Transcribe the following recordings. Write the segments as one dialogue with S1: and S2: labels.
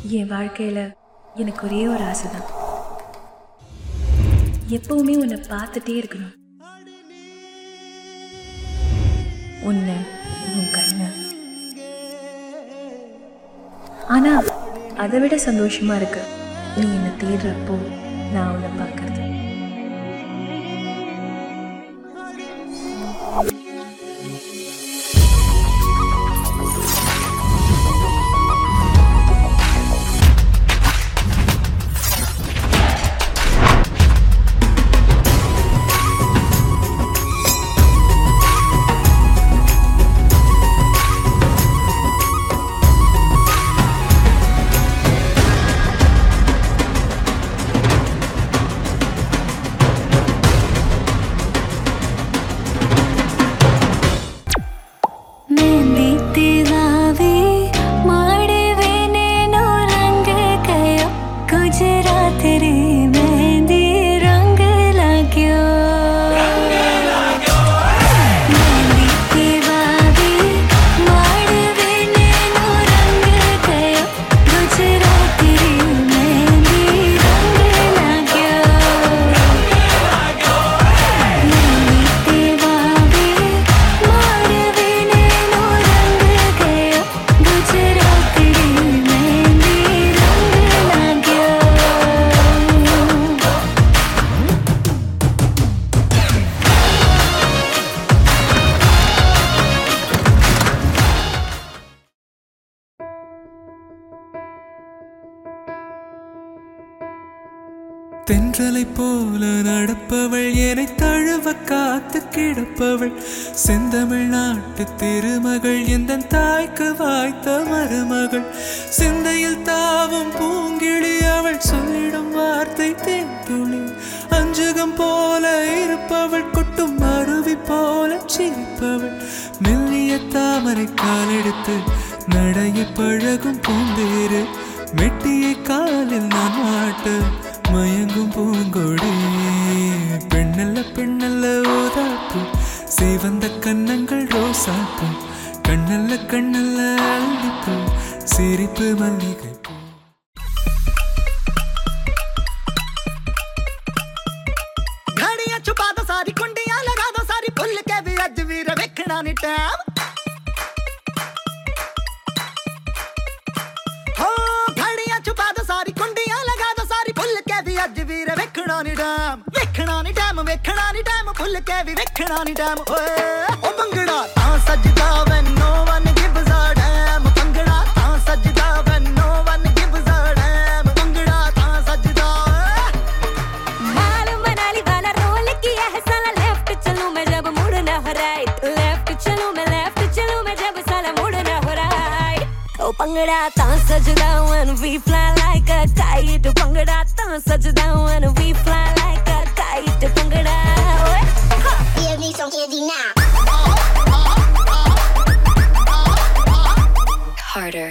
S1: என் வாழ்க்கையில் எனக்கு ஒரே ஒரு ஆசை தான், எப்பவுமே உன்னை பார்த்துட்டே இருக்கணும். உன்னை, உன் கண்ணு. ஆனால் அதை விட சந்தோஷமா இருக்கு நீ என்னை தேடுறப்போ நான் உன்னை பார்க்கறது.
S2: தென்றலை போல நடப்பவள், என்னை தழுவ காத்து கிடப்பவள், செந்தமிழ்நாட்டு திருமகள், எந்த தாய்க்கு வாய்த்த மருமகள், சிந்தையில் தாவும் பூங்கிழி அவள், சொல்லிடும் வார்த்தை தேன்துளி, அஞ்சுகம் போல இருப்பவள், கொட்டும் அருவி போல சிரிப்பவள், மெல்லிய தாமரை காலெடுத்து நடைய பழகும் பூந்தேறு, மெட்டியை காலில் நான் மாட்ட மயங்கும் பூங்கொடி, பெண்ணல்ல பெண்ணல்ல ஓதாப்பு, சேவந்த கன்னங்கள் ரோசாப்பு, கண்ணல்ல கண்ணல்ல அள்ளிப்பு, சிரிப்பு மல்லிகை பூ.
S3: घड़ियां छुपा दो सारी, कुंडियां लगा दो सारी, भुल के भी अज वीर वेखना नी टैम। अज वीर वेखना नी टैम, वेखना नी टैम, वेखना नी टैम, भुल के भी वेखना नी टैम। ओ भंगड़ा तां सजदा when no one gives a damn, bhangra तां सजदा when no one gives a damn, bhangra तां सजदा।
S4: मालूम मनाली वाला रोल किया है साला, लेफ्ट चलूं मैं जब मुड़ना हो राइट, लेफ्ट चलूं मैं, लेफ्ट चलूं मैं जब साला मुड़ना हो राइट। ओ भंगड़ा तां सजदा when we fly like a kite, bhangra तां सजदा when we fly like a kite, bhangra. Give me some candy now. Harder.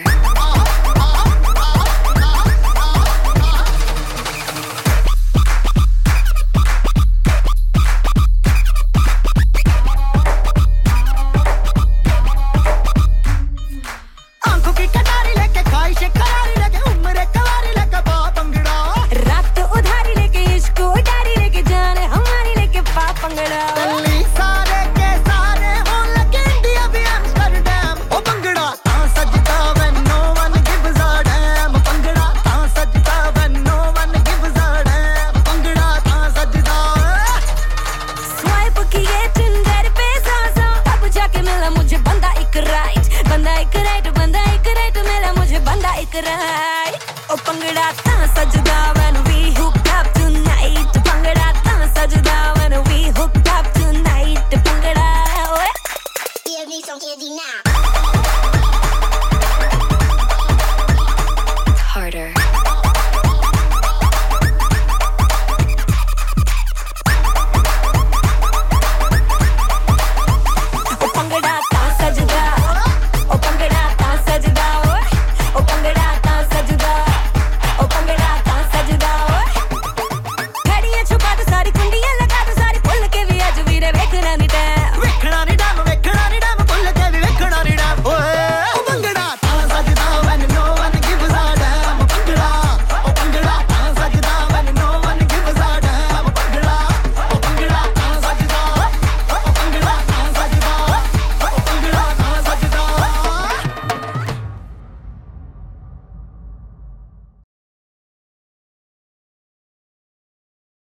S3: आंखों की कटारी लेके ख्वाहिशें करारी लेके उम्र कवारी लेके पा भंगड़ा,
S4: रात उधारी लेके इश्क उधारी लेके जाने हमारी लेके पा भंगड़ा।
S3: दिल्ली सारे के सारे हो लगे इंडिया भी एम्स्टर्डम। ओ भंगड़ा तां सजदा when no one gives a damn, bhangra तां सजदा when no one gives a damn, bhangra तां सजदा।
S4: स्वाइप किए टिंडर पे सो अब जाके मिला मुझे बंदा एक राइट, बंदा एक राइट, बंदा एक राइट, मिला मुझे बंदा एक राइट। ओ भंगड़ा तां सजदा